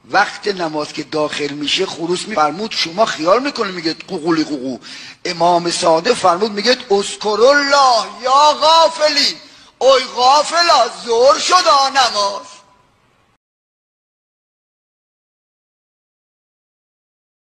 وقت نماز که داخل میشه خروس فرمود شما خیال میکنه میگه قوقولی قوقو. امام صادق فرمود میگه اذکرالله یا غافلین، اوی غافلا ظهر شد نماز.